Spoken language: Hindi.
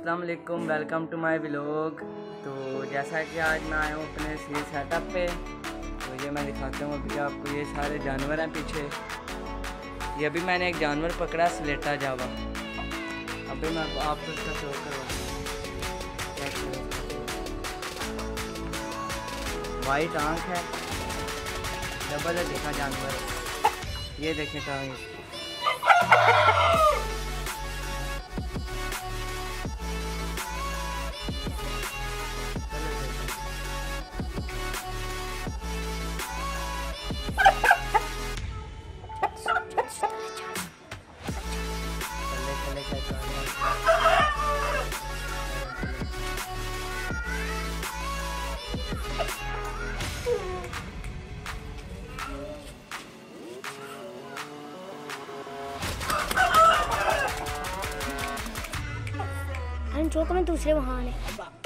अस्सलाम वालेकुम, वेलकम टू माय व्लॉग। तो जैसा कि आज मैं आया हूँ अपने सी सेटअप पे, तो ये मैं दिखाता हूँ अभी आपको। ये सारे जानवर हैं पीछे। ये अभी मैंने एक जानवर पकड़ा, स्लेटा जावा। अभी मैं आपको इसका शो करवाऊँ। वाइट आँख है, डबल है देखा जानवर। ये देखें कहाँ मैं दूसरे वहाँ ने